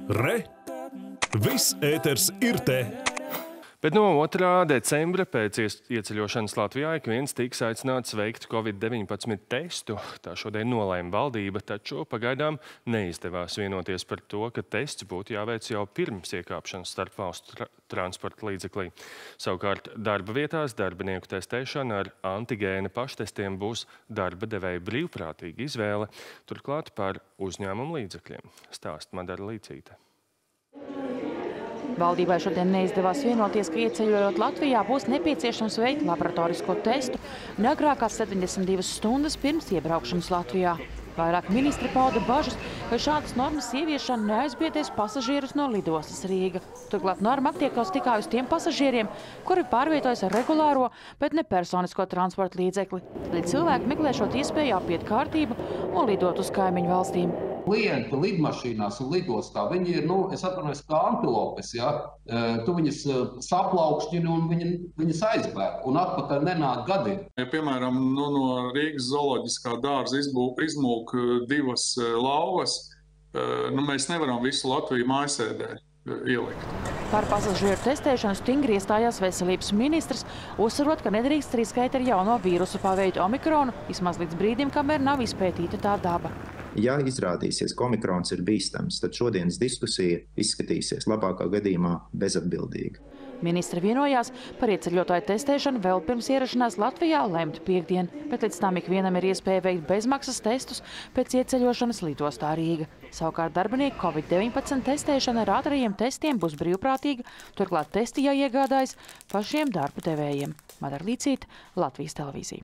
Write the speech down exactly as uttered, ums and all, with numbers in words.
Re! Viss ēters ir te! Bet no otrā decembra pēc ieceļošanas Latvijā ik viens tiks aicināts veikt Covid deviņpadsmit testu. Tā šodien nolēma valdība, taču pagaidām neizdevās vienoties par to, ka tests būtu jāveic jau pirms iekāpšanas starp valstu tra transporta līdzeklī. Savukārt darba vietās darbinieku testēšana ar antigēna paštestiem būs darba devēja brīvprātīga izvēle, turklāt par uzņēmumu līdzekļiem. Stāst Madara Līcīte. Valdībai šodien neizdevās vienoties, ka ieceļojot Latvijā būs nepieciešams veikt laboratorisko testu neagrākās septiņdesmit divas stundas pirms iebraukšanas Latvijā. Vairāk ministri pauda bažas, ka šādas normas ieviešana neaizbiedēs pasažierus no lidostas Rīga. Turklāt norma attiektos tikai uz tiem pasažieriem, kuri pārvietojas ar regulāro, bet ne personisko transporta līdzekli. Tad cilvēki meklēšot iespēju apiet kārtību un lidot uz kaimiņu valstīm. Klienti lidmašīnās un lidostā, viņi ir, nu, es atvainojos, kā antilopes, ja? Tu viņas saplaukšķini un viņi, viņas aizbēg un atpakaļ nenāk gadiem. Ja, piemēram, nu, no Rīgas zooloģiskā dārza izmūk divas lauvas, nu, mēs nevaram visu Latviju mājasēdē ielikt. Par pasažieru testēšanu stingri iestājās veselības ministrs, uzsverot, ka nedrīkst riskēt ar jauno vīrusu paveidu omikronu, vismaz līdz brīdim, kamēr nav izpētīta tā daba. Ja izrādīsies, ka omikrons ir bīstams, tad šodienas diskusija izskatīsies labākā gadījumā bezatbildīga. Ministri vienojās par ieceļotāju testēšanu vēl pirms ierašanās Latvijā lemt piekdien, bet līdz tam ikvienam ir iespēja veikt bezmaksas testus pēc ieceļošanas lidostā Rīga. Savukārt darbinieku Covid deviņpadsmit testēšana ar ātrajiem testiem būs brīvprātīga, turklāt testi jāiegādājas pašiem darba devējiem. Madara Līcīte, Latvijas televīzija.